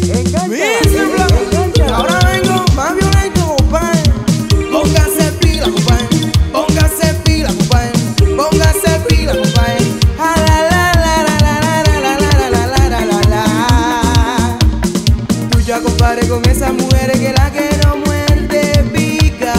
Ahora vengo más violento, compadre. Póngase pila, compadre. Póngase pila, compadre. Póngase pila, compadre. Ah, la, la, la, la, la, la, la, la, la, la, la, la. Tú ya, compadre, con esas mujeres que la que no muerde pica.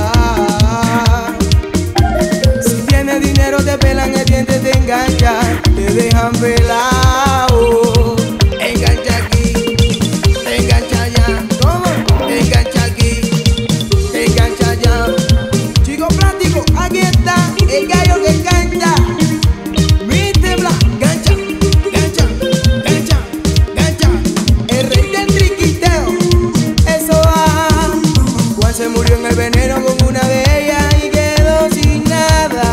Si tienes dinero te pelan el diente, te enganchan, te dejan pelado. Engancha aquí, engancha allá. ¿Cómo? Engancha aquí, engancha allá. Chico plástico, aquí está el gallo que canta. Mi tembla, gancha, gancha, gancha, gancha. El rey del triquiteo, eso va. Juan se murió en el veneno con una de ellas y quedó sin nada.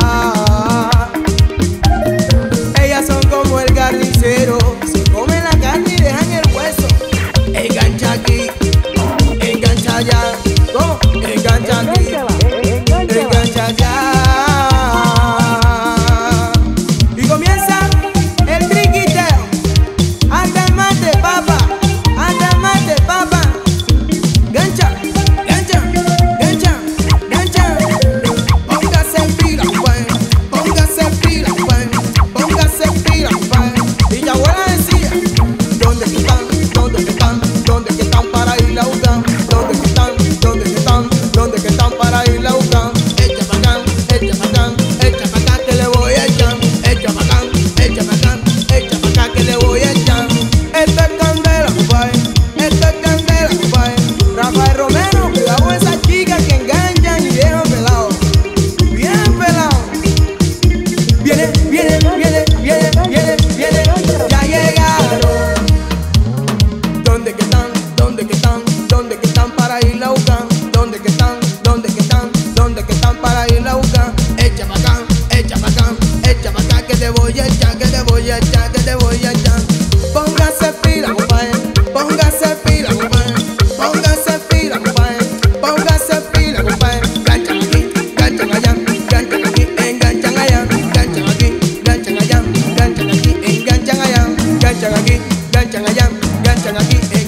Ellas son como el carnicero, se comen la carne y dejan el hueso. Engancha aquí, engancha allá. ¿Cómo? Engancha aquí, engancha allá. Y comienza el triquiteo. Anda el mate, papa, anda el mate, papa. Gancha, gancha, gancha, gancha. Póngase pila, compadre. Póngase pila, compadre. Póngase pila, compadre. Y la abuela decía: ¿dónde que están? ¿Dónde que están? ¿Dónde que están para ir a buscar? ¿Dónde que están? ¿Dónde que están? ¿Dónde que están para ir a buscar? Echa pa' acá, echa pa' acá, echa pa' acá que le voy a echar. Echa pa' acá, echa pa' acá, echa pa' acá que le voy a echar. Esto es candela, compadre. Esto es candela, compadre. Rafael Romero, cuidado con esas chicas que enganchan y dejan pelado. Bien pelado. Viene, viene, viene, viene, viene, viene. Ya llegaron. ¿Dónde que están? ¿Dónde que están? ¿Dónde que están para ir a buscar? ¿Dónde que están? ¿Dónde que están? ¿Dónde que están para ir a buscar? Echa pa' acá, echa pa' acá, echa pa' acá que te voy a echar, que te voy a echar, que te voy a echar. Póngase pila, compadre. Póngase pila, compadre. Póngase pila, compadre. Póngase pila, compadre. Ganchan aquí, ganchan allá, ganchan aquí, enganchan allá, ganchan aquí, ganchan allá, ganchan aquí, enganchan allá, ganchan aquí, ganchan allá, ganchan aquí.